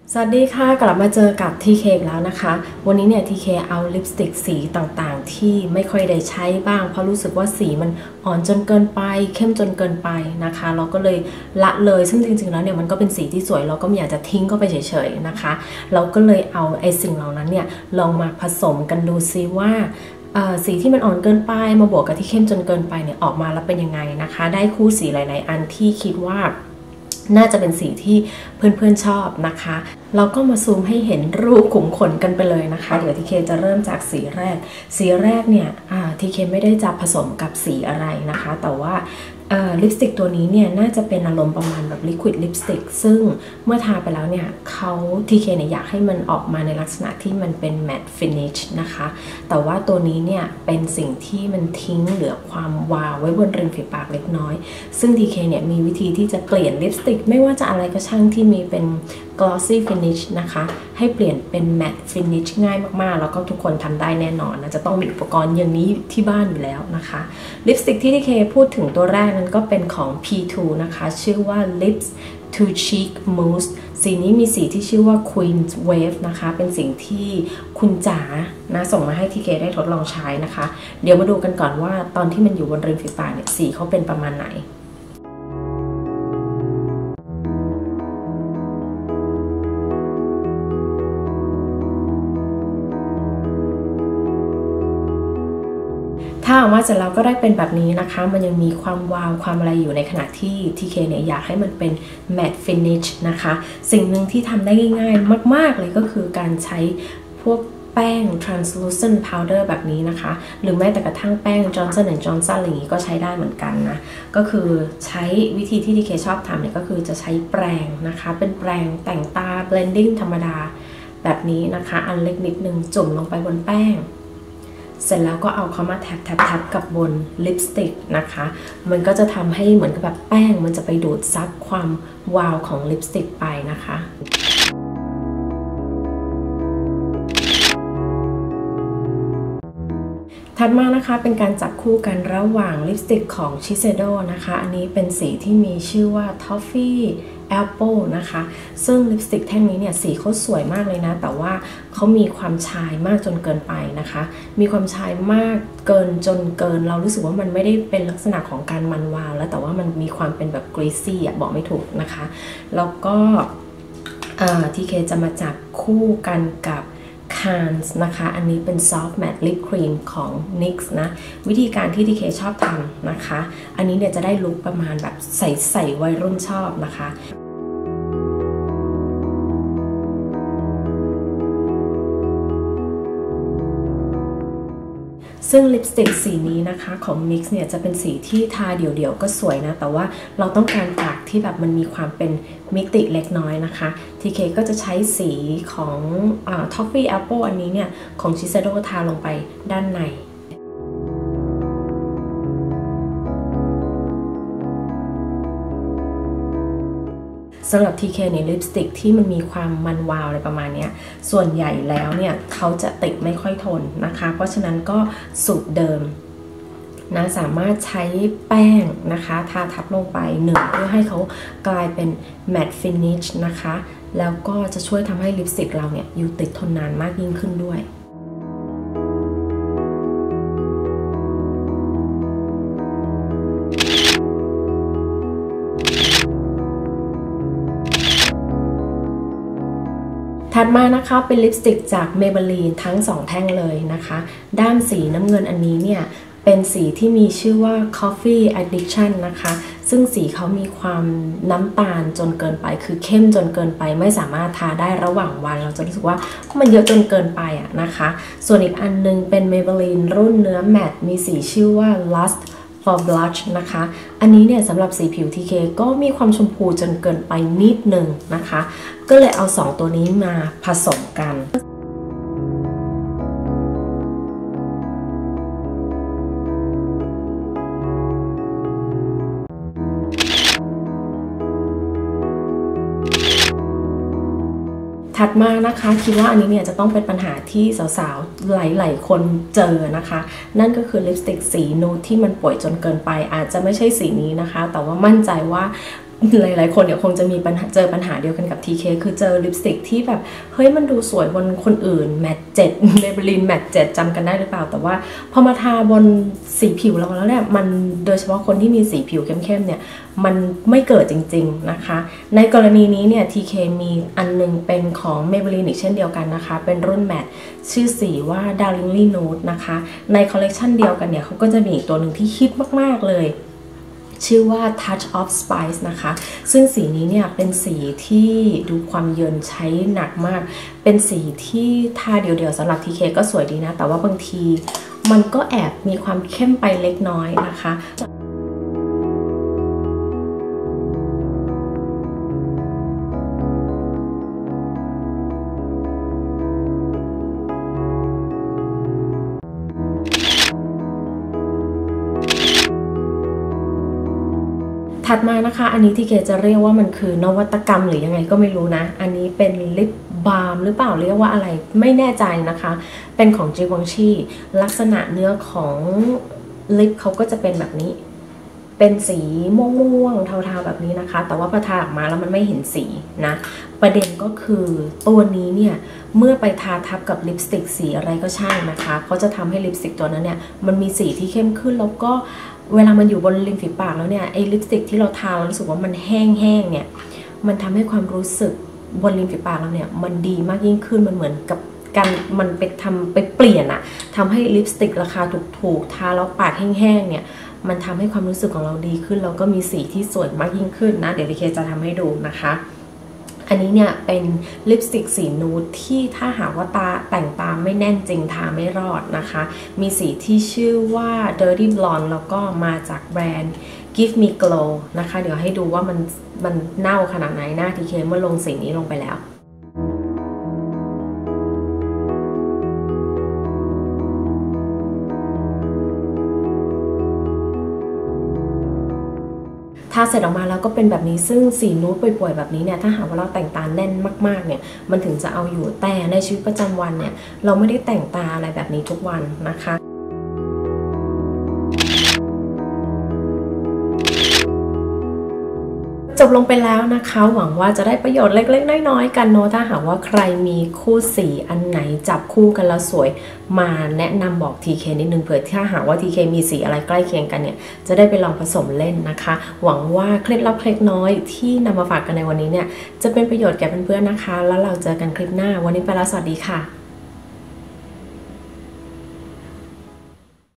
สวัสดีค่ะกลับมาเจอกับ TK แล้วนะคะวันนี้เนี่ย TK เอาลิปสติกสีต่างๆที่ไม่ค่อยได้ใช้บ้างเพราะรู้สึกว่าสีมันอ่อนจนเกินไปเข้มจนเกินไปนะคะเราก็เลยละเลยซึ่งจริงๆแล้วเนี่ยมันก็เป็นสีที่สวยเราก็ไม่อยากจะทิ้งก็ไปเฉยๆนะคะเราก็เลยเอาไอ้สิ่งเหล่านั้นเนี่ยลองมาผสมกันดูซิว่าสีที่มันอ่อนเกินไปมาบวกกับที่เข้มจนเกินไปเนี่ยออกมาแล้วเป็นยังไงนะคะได้คู่สีหลายๆอันที่คิดว่าน่าจะเป็นสีที่เพื่อนๆชอบนะคะเราก็มาซูมให้เห็นรูปขุมขนกันไปเลยนะคะเดี๋ยวทีเคจะเริ่มจากสีแรกเนี่ยทีเคไม่ได้จะผสมกับสีอะไรนะคะแต่ว่าลิปสติกตัวนี้เนี่ยน่าจะเป็นอารมณ์ประมาณแบบลิควิดลิปสติกซึ่งเมื่อทาไปแล้วเนี่ยเขาทีเคเนี่ยอยากให้มันออกมาในลักษณะที่มันเป็นแมตต์ฟินิชนะคะแต่ว่าตัวนี้เนี่ยเป็นสิ่งที่มันทิ้งเหลือความวาวไว้บนริมฝีปากเล็กน้อยซึ่งทีเคเนี่ยมีวิธีที่จะเปลี่ยนลิปสติกไม่ว่าจะอะไรก็ช่างที่มีเป็น glossy finish นะคะให้เปลี่ยนเป็น matte finish ง่ายมากๆแล้วก็ทุกคนทำได้แน่นอนนะจะต้องมีอุปกรณ์อย่างนี้ที่บ้านอยู่แล้วนะคะลิปสติกที่ทีเคพูดถึงตัวแรกนั้นก็เป็นของ P2 นะคะชื่อว่า Lips to Cheek Mousse สีนี้มีสีที่ชื่อว่า Queen's Wave นะคะเป็นสิ่งที่คุณจ๋านะส่งมาให้ทีเคได้ทดลองใช้นะคะเดี๋ยวมาดูกันก่อนว่าตอนที่มันอยู่บนริมฝีปากเนี่ยสีเขาเป็นประมาณไหนถ้าออกมาเสร็จแล้วก็ได้เป็นแบบนี้นะคะมันยังมีความวาวความอะไรอยู่ในขณะที่ TK เนี่ยอยากให้มันเป็น matte finish นะคะสิ่งหนึ่งที่ทำได้ง่ายๆมากๆเลยก็คือการใช้พวกแป้ง translucent powder แบบนี้นะคะหรือแม้แต่กระทั่งแป้ง Johnson & Johnson อะไรอย่างนี้ก็ใช้ได้เหมือนกันนะก็คือใช้วิธีที่ TK ชอบทำเนี่ยก็คือจะใช้แปรงนะคะเป็นแปรงแต่งตา blending ธรรมดาแบบนี้นะคะอันเล็กนิดนึงจุ่มลงไปบนแป้งเสร็จแล้วก็เอาเขามาแท็บกับบนลิปสติกนะคะมันก็จะทำให้เหมือนกับแบบแป้งมันจะไปดูดซับความวาวของลิปสติกไปนะคะถัดมานะคะเป็นการจับคู่กันระหว่างลิปสติกของ Shiseido นะคะอันนี้เป็นสีที่มีชื่อว่า Toffee Apple นะคะซึ่งลิปสติกแท่งนี้เนี่ยสีเขาสวยมากเลยนะแต่ว่าเขามีความชายมากจนเกินไปนะคะมีความชายมากเกินจนเกินเรารู้สึกว่ามันไม่ได้เป็นลักษณะของการมันวาวแล้วแต่ว่ามันมีความเป็นแบบ greasy บอกไม่ถูกนะคะแล้วก็TK จะมาจับคู่กันกับKans นะคะอันนี้เป็น Soft Matte Lip Cream ของ NYX นะวิธีการที่ TK ชอบทำนะคะอันนี้เนี่ยจะได้ลุคประมาณแบบใส่วัยรุ่นชอบนะคะซึ่งลิปสติกสีนี้นะคะของ NYX เนี่ยจะเป็นสีที่ทาเดี่ยวๆก็สวยนะแต่ว่าเราต้องการปากที่แบบมันมีความเป็นมิติเล็กน้อยนะคะ TK ก็จะใช้สีของ Toffee Apple อันนี้เนี่ยของ Shiseido ทาลงไปด้านในสำหรับ TK ในลิปสติกที่มันมีความมันวาวอะไรประมาณนี้ส่วนใหญ่แล้วเนี่ยเขาจะติดไม่ค่อยทนนะคะเพราะฉะนั้นก็สูตรเดิมนะสามารถใช้แป้งนะคะทาทับลงไป1เพื่อให้เขากลายเป็น matte finish นะคะแล้วก็จะช่วยทำให้ลิปสติกเราเนี่ยอยู่ติดทนนานมากยิ่งขึ้นด้วยถัดมานะคะเป็นลิปสติกจาก Maybelline ทั้ง2แท่งเลยนะคะด้านสีน้ำเงินอันนี้เนี่ยเป็นสีที่มีชื่อว่า Coffee Addiction นะคะซึ่งสีเขามีความน้ำตาลจนเกินไปคือเข้มจนเกินไปไม่สามารถทาได้ระหว่างวันเราจะรู้สึกว่ามันเยอะจนเกินไปอะนะคะส่วนอีกอันนึงเป็น Maybelline รุ่นเนื้อแมตต์มีสีชื่อว่า Lust for Blush นะคะอันนี้เนี่ยสำหรับสีผิว TK ก็มีความชมพูจนเกินไปนิดนึงนะคะก็เลยเอา2ตัวนี้มาผสมกัน ถัดมานะคะคิดว่าอันนี้เนี่ยจะต้องเป็นปัญหาที่สาวๆหลายๆคนเจอนะคะนั่นก็คือลิปสติกสีนูดที่มันป่วยจนเกินไปอาจจะไม่ใช่สีนี้นะคะแต่ว่ามั่นใจว่าหลายๆคนเดี๋ยวคงจะมีเจอปัญหาเดียวกันกับ TK คือเจอลิปสติกที่แบบเฮ้ยมันดูสวยบนคนอื่นแมท7 Maybelline แมท7จำกันได้หรือเปล่าแต่ว่าพอมาทาบนสีผิวเราแล้วเนี่ยมันโดยเฉพาะคนที่มีสีผิวเข้มๆเนี่ยมันไม่เกิดจริงๆนะคะในกรณีนี้เนี่ย TK มีอันนึงเป็นของ Maybelline อีกเช่นเดียวกันนะคะเป็นรุ่นแมทชื่อสีว่า Darlingly Nude นะคะในคอลเลกชันเดียวกันเนี่ยเขาก็จะมีอีกตัวหนึ่งที่ฮิตมากๆเลยชื่อว่า Touch of Spice นะคะซึ่งสีนี้เนี่ยเป็นสีที่ดูความเยินใช้หนักมากเป็นสีที่ทาเดี่ยวๆสำหรับ TK ก็สวยดีนะแต่ว่าบางทีมันก็แอบมีความเข้มไปเล็กน้อยนะคะถัดมานะคะอันนี้ที่เกจะเรียกว่ามันคือนวัตกรรมหรือยังไงก็ไม่รู้นะอันนี้เป็นลิปบาล์มหรือเปล่าเรียกว่าอะไรไม่แน่ใจนะคะเป็นของจิวองชีลักษณะเนื้อของลิปเขาก็จะเป็นแบบนี้เป็นสีม่วงๆเทาๆแบบนี้นะคะแต่ว่าพอทาออกมาแล้วมันไม่เห็นสีนะประเด็นก็คือตัวนี้เนี่ยเมื่อไปทาทับกับลิปสติกสีอะไรก็ช่างนะคะเขาจะทำให้ลิปสติกตัวนั้นเนี่ยมันมีสีที่เข้มขึ้นแล้วก็เวลามันอยู่บนริมฝีปากแล้วเนี่ยไอ้ลิปสติกที่เราทาแล้วรู้สึกว่ามันแห้งๆเนี่ยมันทำให้ความรู้สึกบนริมฝีปากเราเนี่ยมันดีมากยิ่งขึ้นมันเหมือนกับการมันไปเปลี่ยนอะทำให้ลิปสติกราคาถูกๆทาแล้วปากแห้งๆเนี่ยมันทำให้ความรู้สึกของเราดีขึ้นแล้วก็มีสีที่สวยมากยิ่งขึ้นนะเดี๋ยวดิเคจะทำให้ดูนะคะอันนี้เนี่ยเป็นลิปสติกสีนูดที่ถ้าหากว่าแต่งตาไม่แน่นจริงทาไม่รอดนะคะมีสีที่ชื่อว่า Dirty Blonde แล้วก็มาจากแบรนด์ Give Me Glow นะคะเดี๋ยวให้ดูว่ามันเน่าขนาดไหนหน้าทีเคเมื่อลงสีนี้ลงไปแล้วทาเสร็จออกมาแล้วก็เป็นแบบนี้ซึ่งสีนูดป่วยๆแบบนี้เนี่ยถ้าหากว่าเราแต่งตาแน่นมากๆเนี่ยมันถึงจะเอาอยู่แต่ในชีวิตประจำวันเนี่ยเราไม่ได้แต่งตาอะไรแบบนี้ทุกวันนะคะจบลงไปแล้วนะคะหวังว่าจะได้ประโยชน์เล็กๆน้อยๆกันเนาะถ้าหากว่าใครมีคู่สีอันไหนจับคู่กันแล้วสวยมาแนะนำบอก TK นิดนึงเผื่อถ้าหากว่า TK มีสีอะไรใกล้เคียงกันเนี่ยจะได้ไปลองผสมเล่นนะคะหวังว่าเคล็ดลับเล็กน้อยที่นำมาฝากกันในวันนี้เนี่ยจะเป็นประโยชน์แก่เพื่อนๆนะคะแล้วเราเจอกันคลิปหน้าวันนี้ไปแล้วสวัสดีค่ะ